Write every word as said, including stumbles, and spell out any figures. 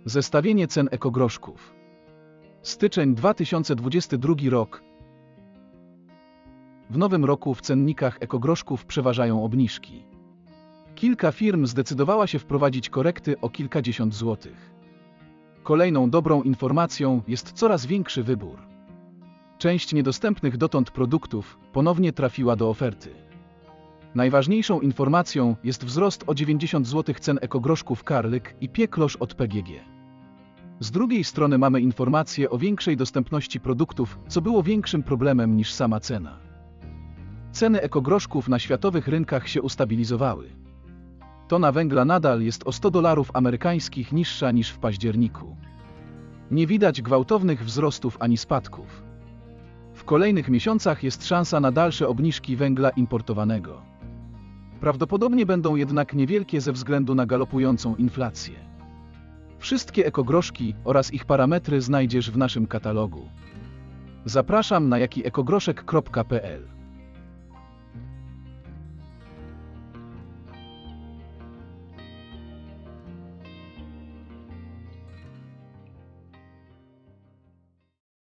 Zestawienie cen ekogroszków. Styczeń dwa tysiące dwudziesty drugi rok. W nowym roku w cennikach ekogroszków przeważają obniżki. Kilka firm zdecydowała się wprowadzić korekty o kilkadziesiąt złotych. Kolejną dobrą informacją jest coraz większy wybór. Część niedostępnych dotąd produktów ponownie trafiła do oferty. Najważniejszą informacją jest wzrost o dziewięćdziesiąt złotych cen ekogroszków Karlyk i Pieklosz od P G G. Z drugiej strony mamy informacje o większej dostępności produktów, co było większym problemem niż sama cena. Ceny ekogroszków na światowych rynkach się ustabilizowały. Tona węgla nadal jest o sto dolarów amerykańskich niższa niż w październiku. Nie widać gwałtownych wzrostów ani spadków. W kolejnych miesiącach jest szansa na dalsze obniżki węgla importowanego. Prawdopodobnie będą jednak niewielkie ze względu na galopującą inflację. Wszystkie ekogroszki oraz ich parametry znajdziesz w naszym katalogu. Zapraszam na jakiekogroszek kropka p l.